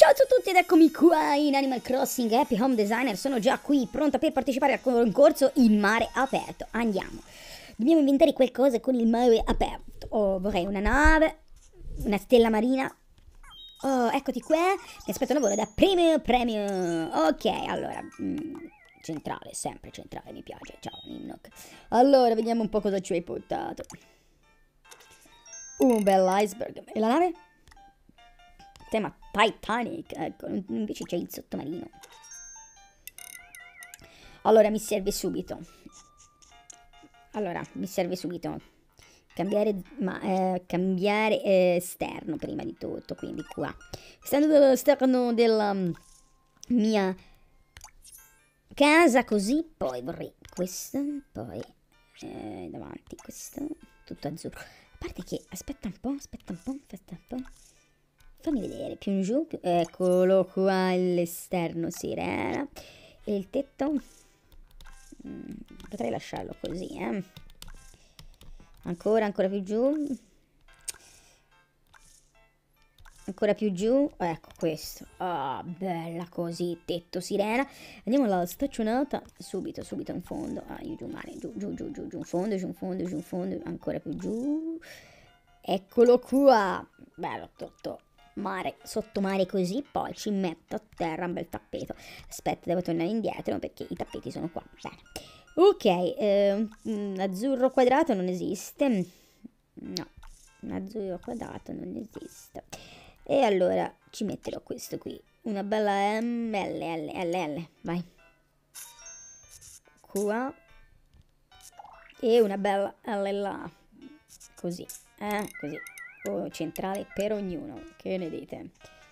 Ciao a tutti ed eccomi qua in Animal Crossing Happy Home Designer. Sono già qui pronta per partecipare al concorso in mare aperto. Andiamo. Dobbiamo inventare qualcosa con il mare aperto. Oh, vorrei una nave, una stella marina. Oh, eccoti qua. Mi aspetta un lavoro da premio. Ok, allora, centrale, sempre centrale, mi piace. Ciao Nimnock. Allora, vediamo un po' cosa ci hai portato. Un bel iceberg. E la nave? Tema Titanic, ecco, invece c'è il sottomarino. Allora, mi serve subito. Cambiare esterno prima di tutto, quindi qua. Esterno della mia casa, così, poi vorrei questo, poi davanti questo, tutto azzurro. A parte che, aspetta un po'. Fammi vedere, più in giù, eccolo qua all'esterno sirena. E il tetto? Potrei lasciarlo così, Ancora più giù. Ancora più giù, ecco questo. Ah, bella così, tetto sirena. Andiamo alla staccionata, subito in fondo. Ah, giù male, giù, in fondo, ancora più giù. Eccolo qua, bello tutto. Mare, sotto mare così, poi ci metto a terra un bel tappeto. Aspetta, devo tornare indietro perché i tappeti sono qua. Bene. Ok, un azzurro quadrato non esiste. No, un azzurro quadrato non esiste. E allora ci metterò questo qui. Una bella MLLL, vai. Qua. E una bella LLA. Così, così. Centrale per ognuno, che ne dite?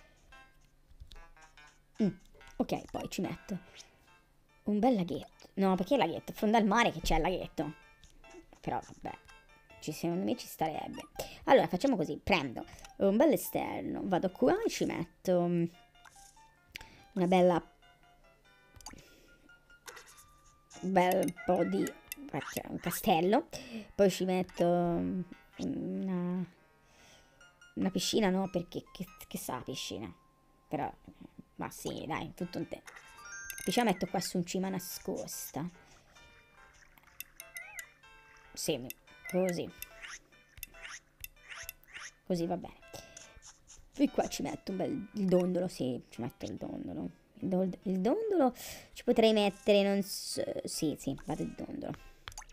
Ok, poi ci metto un bel laghetto. No, perché laghetto? Fondo al mare che c'è il laghetto. Però vabbè, secondo me ci starebbe. Allora facciamo così, prendo un bel esterno, vado qua e ci metto una bella, un bel po' di un castello. Poi ci metto una piscina, no, perché che sa la piscina? Però, ma sì, dai, tutto un te. La piscina metto qua su in cima nascosta. Sì, così. Così va bene. E qua ci metto un bel il dondolo, sì, ci metto il dondolo. Il dondolo ci potrei mettere, non so, sì, vado il dondolo.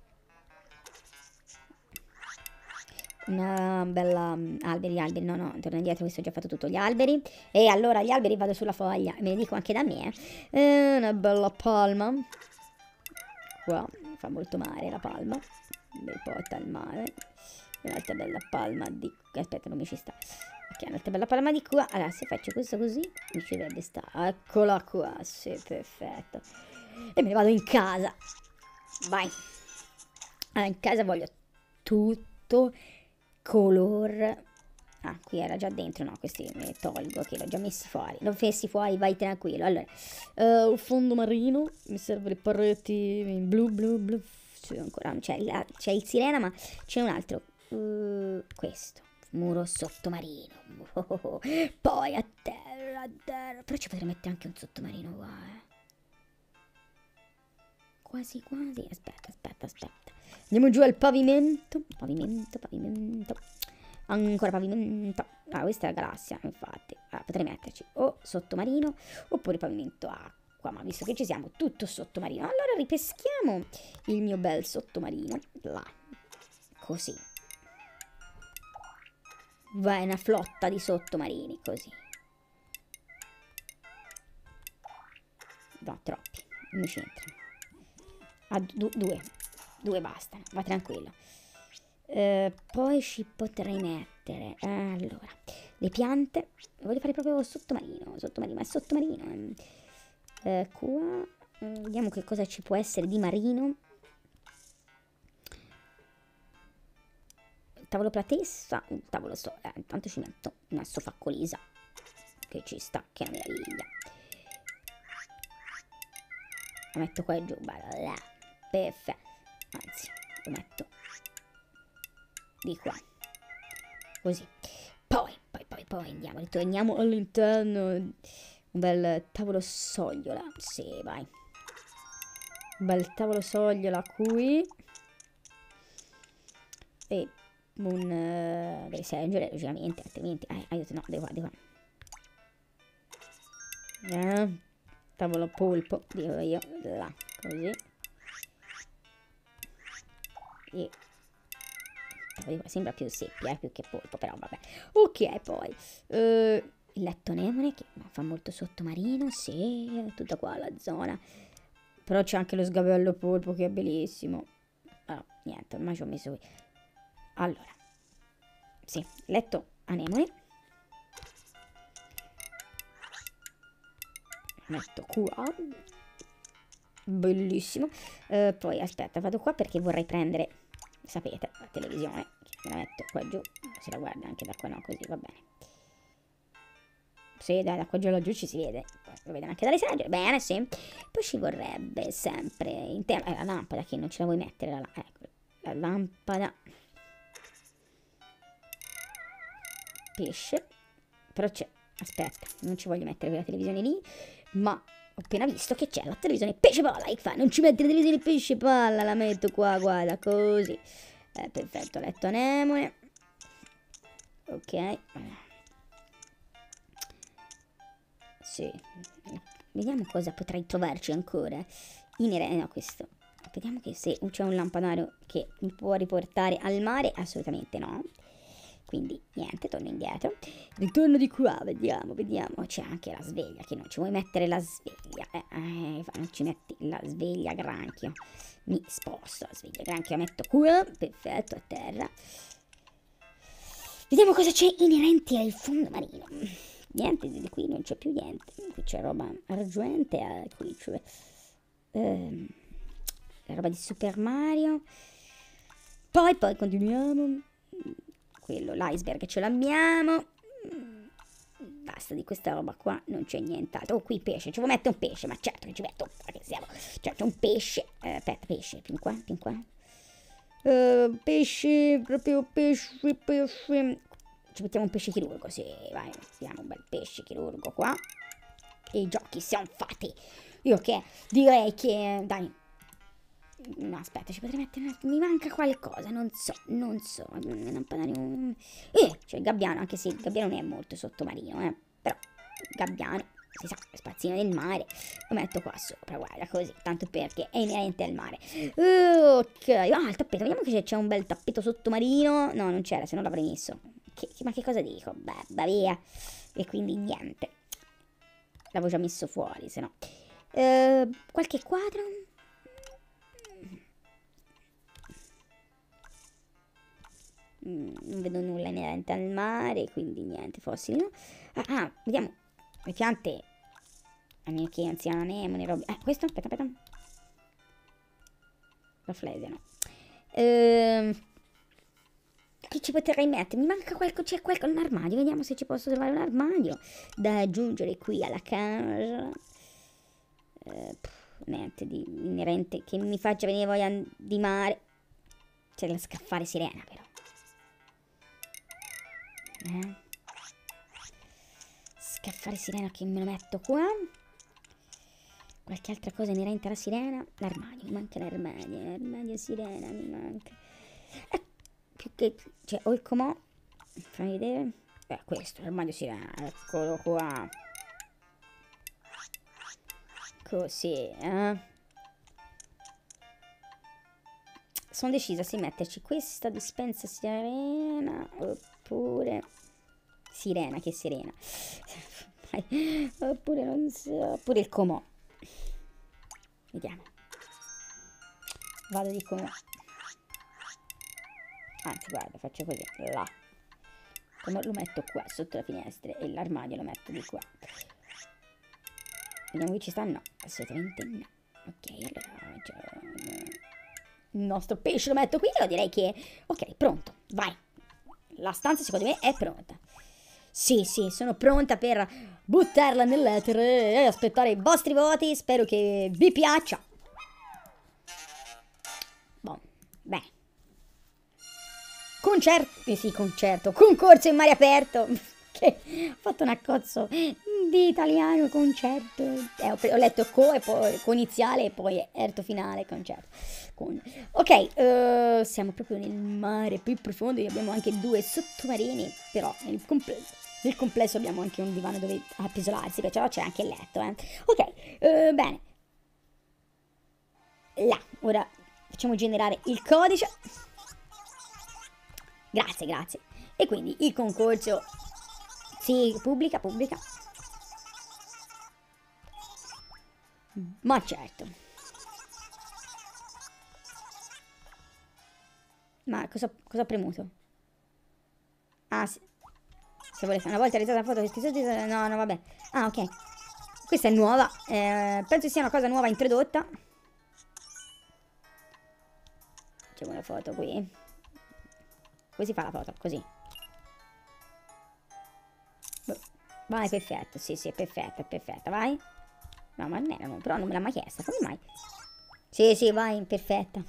Una bella alberi, no, torno indietro, questo ho già fatto tutto, gli alberi. E allora gli alberi vado sulla foglia, me ne dico anche da me. Una bella palma. Qua, fa molto mare la palma. Bel porta al mare. Un'altra bella palma di... Aspetta, non mi ci sta. Ok, un'altra bella palma di qua. Allora, se faccio questo così, mi ci dovrebbe stare. Eccola qua, sì, perfetto. E me ne vado in casa. Vai. Allora, in casa voglio tutto color. Ah, qui era già dentro, no, questi me li tolgo, che l'ho già messi fuori. L'ho messi fuori, vai tranquillo. Allora, un fondo marino, mi serve le pareti blu. Sì, ancora c'è il sirena, ma c'è un altro. Questo, muro sottomarino. Poi a terra. Però ci potrei mettere anche un sottomarino qua, Quasi. Aspetta. Andiamo giù al pavimento. Pavimento. Ancora pavimento. Ah, questa è la galassia, infatti. Potrei metterci o sottomarino oppure pavimento acqua. Ma visto che ci siamo, tutto sottomarino. Allora ripeschiamo il mio bel sottomarino. Là. Così. Vai, una flotta di sottomarini, così. No, troppi. Non mi c'entrano. Due bastano, va tranquillo. Poi ci potrei mettere, allora, le piante. Voglio fare proprio sottomarino, ma è sottomarino. Qua, vediamo che cosa ci può essere di marino. Tavolo platessa, tavolo intanto ci metto una sofaccolisa, che ci sta, che è una meraviglia. La metto qua giù, bella, perfetto. Anzi, lo metto di qua, così. Poi poi andiamo, ritorniamo all'interno. Un bel tavolo sogliola. Sì, vai. Un bel tavolo sogliola qui. E un... deve sergere, logicamente, altrimenti... aiuto, no, devo qua. Tavolo polpo, dico io. Là, così. E... sembra più seppia, più che polpo, però vabbè. Ok, poi... il letto anemone, che fa molto sottomarino, sì, tutta qua la zona. Però c'è anche lo sgabello polpo, che è bellissimo. Allora, niente, ormai ci ho messo qui. Allora, sì, letto anemone. Metto qua. Bellissimo. Poi, aspetta, vado qua perché vorrei prendere, sapete, la televisione. Me la metto qua giù, se la guarda anche da qua, no, così va bene. Sì, dai, da qua giù laggiù ci si vede. Poi lo vedono anche dalle sedie. Bene, sì. Poi ci vorrebbe sempre in tema... la lampada, che non ce la vuoi mettere? Ecco, la lampada. Pesce. Però c'è... Aspetta, non ci voglio mettere quella televisione lì. Ma ho appena visto che c'è la televisione pesce palla. Che fa? Non ci metti la televisione pesce palla. La metto qua, guarda, così. Perfetto, letto anemone. Ok. Sì, vediamo cosa potrei trovarci ancora. No, questo. Vediamo che se c'è un lampadario che mi può riportare al mare, assolutamente no. Quindi niente, torno indietro. Ritorno di qua, vediamo. C'è anche la sveglia, che non ci vuoi mettere la sveglia. Non ci metti la sveglia granchio. Mi sposto la sveglia granchio, la metto qua. Perfetto, a terra. Vediamo cosa c'è inerente al fondo marino. Niente, di qui non c'è più niente. Qui c'è roba argente, qui c'è la roba di Super Mario. Poi continuiamo. Quello, l'iceberg ce l'abbiamo. Basta, di questa roba qua non c'è nient'altro. Oh, qui pesce, ci vuoi mettere un pesce? Ma certo che ci metto, perché siamo... Cioè, c'è un pesce. Aspetta, pesce, fin qua. Pesce, proprio pesce. Ci mettiamo un pesce chirurgo, sì, vai, mettiamo un bel pesce chirurgo qua. E i giochi siamo fatti. Io che direi che, dai, no, aspetta, ci potrei mettere, mi manca qualcosa, non so, c'è il gabbiano, anche se il gabbiano non è molto sottomarino, però, gabbiano, si sa, spazzino del mare, lo metto qua sopra, guarda, così, tanto perché è inerente al mare. Ok, il tappeto, vediamo che c'è un bel tappeto sottomarino, no, non c'era, se non l'avrei messo. Ma che cosa dico? Beh, via. E quindi niente. L'avevo già messo fuori, se no. Qualche quadro? Non vedo nulla inerente al mare, quindi niente, fossili, no? Vediamo. Le piante. A meno che non siano anemone, robe. Questo? Aspetta. La flese, no. Che ci potrei mettere? Mi manca c'è un armadio. Vediamo se ci posso trovare un armadio da aggiungere qui alla casa. Niente di inerente che mi faccia venire voglia di mare. C'è la scaffale sirena, però. Scaffale sirena, che me lo metto qua. Qualche altra cosa inerente alla sirena? L'armadio, mi manca l'armadio sirena, mi manca. Più che, cioè, o il comò, fammi vedere. Questo, l'armadio sirena, eccolo qua. Così, Sono decisa se metterci questa dispensa sirena oppure sirena, che sirena. Oppure non so, oppure il comò. Vediamo. Vado di comò. Anzi, guarda, faccio così, là. Comò lo metto qua, sotto la finestra, e l'armadio lo metto di qua. Vediamo che ci sta, no, assolutamente no. Ok, allora, il nostro pesce lo metto qui, io direi che... Ok, pronto, vai. La stanza secondo me è pronta. Sì, sono pronta per buttarla nell'etere e aspettare i vostri voti. Spero che vi piaccia. Boh, bene. Concorso in mare aperto. Che ho fatto un accozzo di italiano concerto. Ho letto co e poi iniziale e poi erto finale concerto. Ok, siamo proprio nel mare più profondo. Abbiamo anche 2 sottomarini, però nel complesso abbiamo anche un divano dove appisolarsi, perciò c'è anche il letto. Ok, bene. Là, ora facciamo generare il codice. Grazie. E quindi il concorso. Sì, pubblica. Ma certo. Ma cosa ho premuto? Ah, sì. Se vuole fare una volta realizzata la foto questi sotto. No, vabbè. Ah, ok. Questa è nuova. Penso sia una cosa nuova introdotta. Facciamo una foto qui. Così fa la foto, così. Vai, perfetto. Sì, è perfetta, vai. No, ma non però non me l'ha mai chiesta, come mai? Sì, vai, perfetta.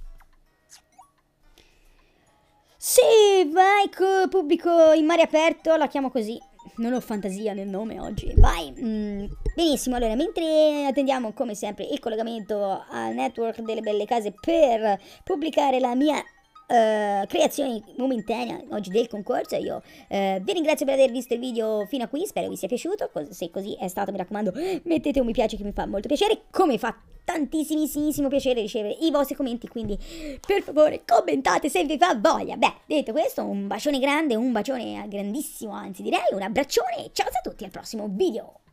Sì, vai, pubblico in mare aperto, la chiamo così. Non ho fantasia nel nome oggi. Vai. Benissimo, allora, mentre attendiamo come sempre il collegamento al network delle belle case per pubblicare la mia creazione momentanea oggi del concorso, io vi ringrazio per aver visto il video fino a qui, spero vi sia piaciuto. Se così è stato, mi raccomando, mettete un mi piace che mi fa molto piacere, come fa tantissimissimo piacere ricevere i vostri commenti, quindi per favore commentate se vi fa voglia. Beh, detto questo, un bacione grande, un bacione grandissimo, anzi direi un abbraccione, ciao a tutti, al prossimo video.